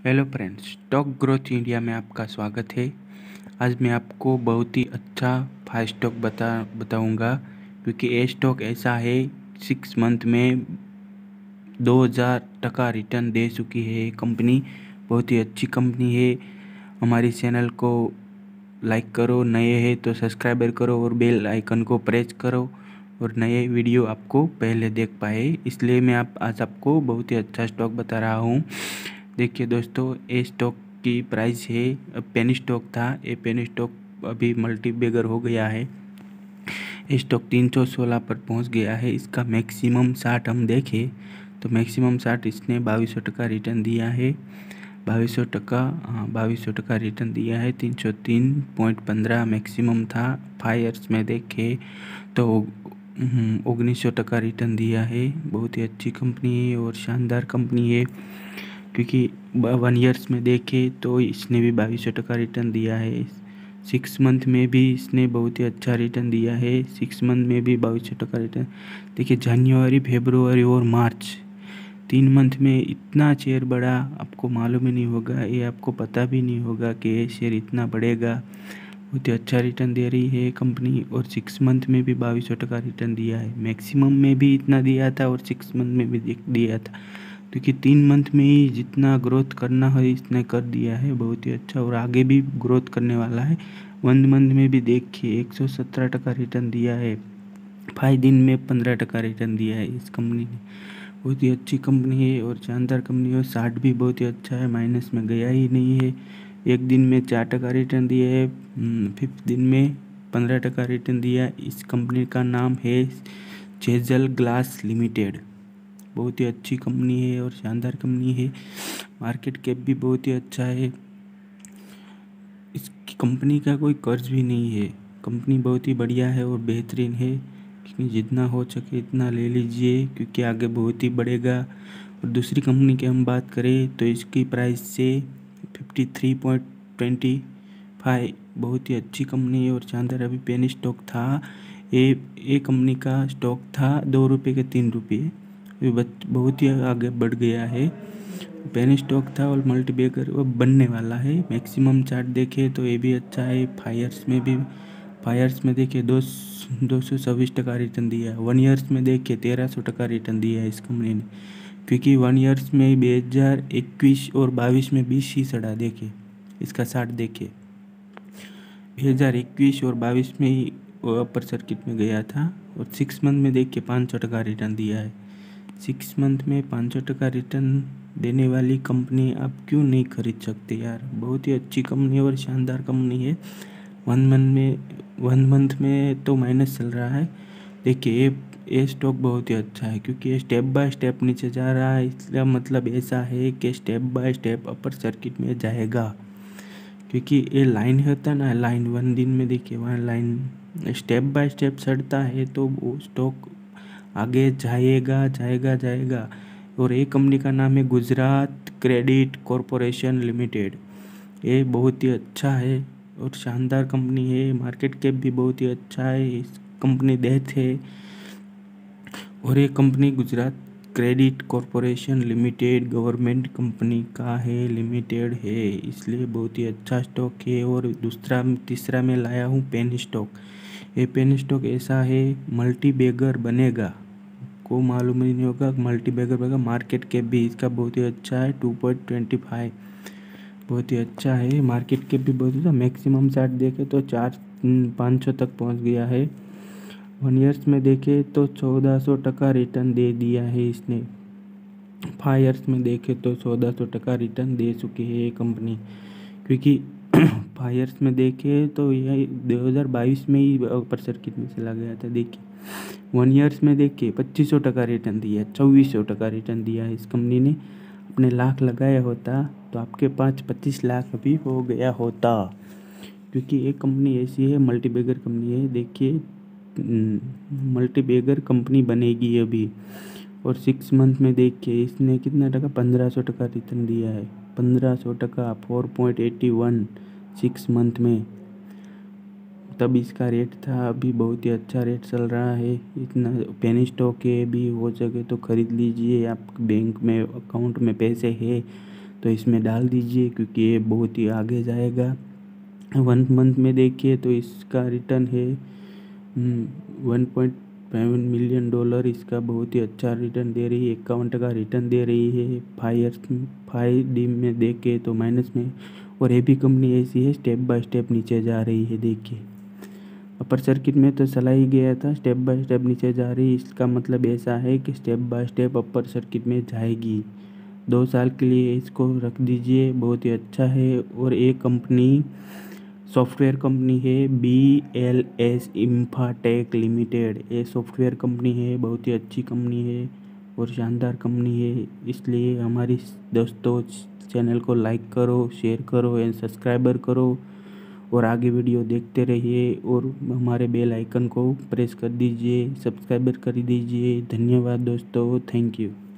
Hello friends, stock growth India में आपका स्वागत है। आज मैं आपको बहुत ही अच्छा 5 स्टॉक बताऊंगा, क्योंकि ये स्टॉक ऐसा है 6 मंथ में 2000% रिटर्न दे चुकी है। कंपनी बहुत ही अच्छी कंपनी है। हमारी चैनल को लाइक करो, नए हैं तो सब्सक्राइबर करो और बेल आइकन को प्रेस करो और नए वीडियो आपको पहले देख पाए। इसलिए मैं आज आपको बहुत ही अच्छा स्टॉक बता रहा हूँ। देखिए दोस्तों, ये स्टॉक की प्राइस है, पेनी स्टॉक था, ये पेनी स्टॉक अभी मल्टी बैगर हो गया है। ये स्टॉक 316 पर पहुंच गया है। इसका मैक्सिमम 60 हम देखें तो मैक्सिमम 60 इसने 2200% रिटर्न दिया है। 2200% रिटर्न दिया है। 303.15 मैक्सिमम था। 5 ईयर्स में देखें तो 1900% रिटर्न दिया है। बहुत ही अच्छी कंपनी है और शानदार कंपनी है, क्योंकि 1 ईयर्स में देखें तो इसने भी 2200% रिटर्न दिया है। 6 मंथ में भी इसने बहुत ही अच्छा रिटर्न दिया है। 6 मंथ में भी 2200% रिटर्न। देखिए, जनवरी, फरवरी और मार्च 3 मंथ में इतना शेयर बढ़ा, आपको मालूम ही नहीं होगा, ये आपको पता भी नहीं होगा कि ये शेयर इतना बढ़ेगा। बहुत ही अच्छा रिटर्न दे रही है कंपनी और 6 मंथ में भी 2200% रिटर्न दिया है। मैक्सिमम में भी इतना दिया था और 6 मंथ में भी दिया था, क्योंकि 3 मंथ में ही जितना ग्रोथ करना है इसने कर दिया है। बहुत ही अच्छा और आगे भी ग्रोथ करने वाला है। 1 मंथ में भी देखिए 117% रिटर्न दिया है। 5 दिन में 15% रिटर्न दिया है इस कंपनी ने। बहुत ही अच्छी कंपनी है और शानदार कंपनी है। 60 भी बहुत ही अच्छा है, माइनस में गया ही नहीं है। एक दिन में 4% रिटर्न दिया है, 5th दिन में 15% रिटर्न दिया। इस कंपनी का नाम है चेजल ग्लास लिमिटेड। बहुत ही अच्छी कंपनी है और शानदार कंपनी है। मार्केट कैप भी बहुत ही अच्छा है। इस कंपनी का कोई कर्ज भी नहीं है। कंपनी बहुत ही बढ़िया है और बेहतरीन है, क्योंकि जितना हो सके इतना ले लीजिए, क्योंकि आगे बहुत ही बढ़ेगा। और दूसरी कंपनी की हम बात करें तो इसकी प्राइस से 53.25, बहुत ही अच्छी कंपनी है और शानदार। अभी पेनी स्टॉक था, ये कंपनी का स्टॉक था 2 रुपये के 3 रुपये, बहुत ही आगे बढ़ गया है। पेनी स्टॉक था और मल्टी बैगर वो बनने वाला है। मैक्सिमम चार्ट देखे तो ये भी अच्छा है। 5 ईयर्स में भी, 5 ईयर्स में देखिए 226% रिटर्न दिया है। 1 ईयर्स में देखिए 1300% रिटर्न दिया है इस कंपनी ने, क्योंकि 1 ईयर्स में 2021 और 22 में 20 ही सड़ा। देखिए इसका 60 देखिए, 2021 और 22 में ही वो अपर सर्किट में गया था। और 6 मंथ में देखिए 500% रिटर्न दिया है। 6 मंथ में 500% रिटर्न देने वाली कंपनी आप क्यों नहीं खरीद सकते यार। बहुत ही अच्छी कंपनी और शानदार कंपनी है। 1 मंथ में तो माइनस चल रहा है। देखिए ये स्टॉक बहुत ही अच्छा है, क्योंकि ये स्टेप बाय स्टेप नीचे जा रहा है। इसका मतलब ऐसा है कि step by step upper circuit में जाएगा, क्योंकि ये लाइन होता है ना, लाइन 1 दिन में देखिए वहाँ लाइन स्टेप बाय स्टेप चढ़ता है तो वो स्टॉक आगे जाएगा जाएगा जाएगा। और ये कंपनी का नाम है गुजरात क्रेडिट कॉरपोरेशन लिमिटेड। ये बहुत ही अच्छा है और शानदार कंपनी है। मार्केट कैप भी बहुत ही अच्छा है। इस कंपनी डेथ है और ये company Gujarat credit corporation limited government company का है, लिमिटेड है, इसलिए बहुत ही अच्छा स्टॉक है। और तीसरा मैं लाया हूँ पेनी स्टॉक। ये पेनी स्टॉक ऐसा है, मल्टी बैगर बनेगा, को मालूम ही नहीं होगा मल्टी बैगर बनेगा। मार्केट कैप भी इसका बहुत ही अच्छा है, 2.25, बहुत ही अच्छा है। मार्केट कैप भी बहुत अच्छा। मैक्सिमम चार्ट देखे तो 500 तक पहुंच गया है। 1 ईयर्स में देखे तो 1400% रिटर्न दे दिया है इसने। 5 ईयर्स में देखे तो 1400% रिटर्न दे चुकी है ये कंपनी, क्योंकि 5 ईयर्स में देखे तो यह 2022 में ही अपर सर्किट में चला गया था। देखिए 1 ईयर्स में देखिए 2500% रिटर्न दिया, 2400% रिटर्न दिया है इस कंपनी ने। अपने लाख लगाया होता तो आपके पास 25 लाख अभी हो गया होता, क्योंकि ये कंपनी ऐसी है, मल्टी बैगर कंपनी है। देखिए मल्टी बैगर कंपनी बनेगी अभी। और 6 मंथ में देखिए इसने कितना टका, 1500% रिटर्न दिया है। 1500%, 4.81 6 मंथ में। तब इसका रेट था, अभी बहुत ही अच्छा रेट चल रहा है। इतना पेनी स्टॉक है, भी हो सके तो ख़रीद लीजिए। आप बैंक में अकाउंट में पैसे है तो इसमें डाल दीजिए क्योंकि ये बहुत ही आगे जाएगा। 1 मंथ में देखिए तो इसका रिटर्न है $1.7 मिलियन। इसका बहुत ही अच्छा रिटर्न दे रही है, 51% रिटर्न दे रही है। 5D में देखे तो माइनस में। और ये भी कंपनी ऐसी है, स्टेप बाय स्टेप नीचे जा रही है। देखिए अपर सर्किट में तो चला ही गया था, स्टेप बाय स्टेप नीचे जा रही है। इसका मतलब ऐसा है कि step by step upper circuit में जाएगी। 2 साल के लिए इसको रख दीजिए, बहुत ही अच्छा है। और एक कंपनी सॉफ्टवेयर कंपनी है BLS इंफ्राटेक लिमिटेड। ये सॉफ्टवेयर कंपनी है, बहुत ही अच्छी कंपनी है और शानदार कंपनी है। इसलिए हमारी दोस्तों चैनल को लाइक करो, शेयर करो एंड सब्सक्राइबर करो और आगे वीडियो देखते रहिए। और हमारे बेल आइकन को प्रेस कर दीजिए, सब्सक्राइबर कर दीजिए। धन्यवाद दोस्तों, थैंक यू।